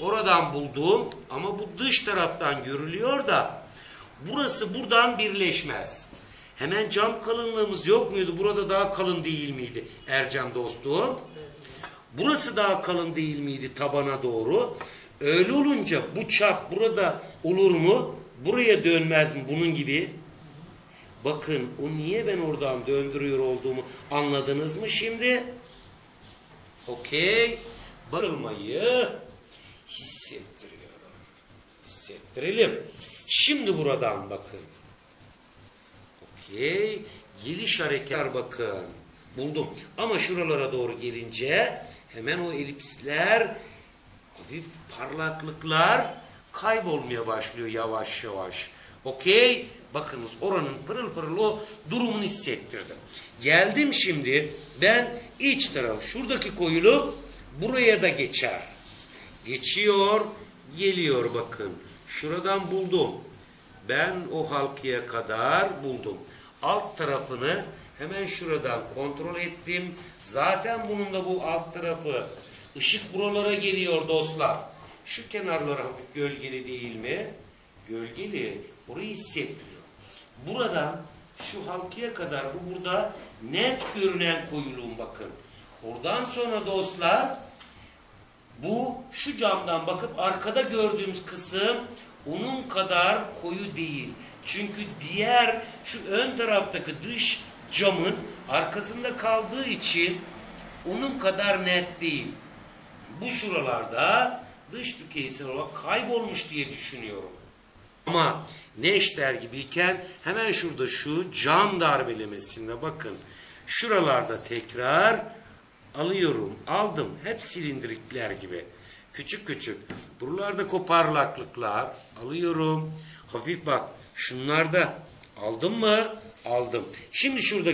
oradan buldum ama bu dış taraftan görülüyor da burası buradan birleşmez. Hemen cam kalınlığımız yok muydu? Burada daha kalın değil miydi Ercan dostum? Burası daha kalın değil miydi tabana doğru? Öyle olunca bu çap burada olur mu? Buraya dönmez mi bunun gibi? Bakın o niye ben oradan döndürüyor olduğumu anladınız mı şimdi? Okey. Bakılmayı hissettiriyorum. Hissettirelim. Şimdi buradan bakın. Okey. Geliş hareketler bakın. Buldum. Ama şuralara doğru gelince hemen o elipsler, hafif parlaklıklar kaybolmaya başlıyor yavaş yavaş. Okey. Bakınız oranın pırıl pırıl o durumunu hissettirdim. Geldim şimdi ben iç taraf. Şuradaki koyuluk buraya da geçer. Geçiyor, geliyor bakın. Şuradan buldum. Ben o halkaya kadar buldum. Alt tarafını hemen şuradan kontrol ettim. Zaten bunun da bu alt tarafı ışık buralara geliyor dostlar. Şu kenarları hafif gölgeli değil mi? Gölgeli. Orayı hissettiriyor. Buradan şu halkaya kadar bu burada net görünen koyuluğum bakın. Oradan sonra dostlar bu şu camdan bakıp arkada gördüğümüz kısım onun kadar koyu değil. Çünkü diğer şu ön taraftaki dış camın arkasında kaldığı için onun kadar net değil. Bu şuralarda dış yüzeysel olarak kaybolmuş diye düşünüyorum. Ama neşter gibiyken hemen şurada şu cam darbelemesinde bakın. Şuralarda tekrar alıyorum. Aldım. Hep silindirikler gibi. Küçük küçük. Buralarda koparlaklıklar alıyorum. Hafif bak. Şunlarda aldım mı? Aldım. Şimdi şurada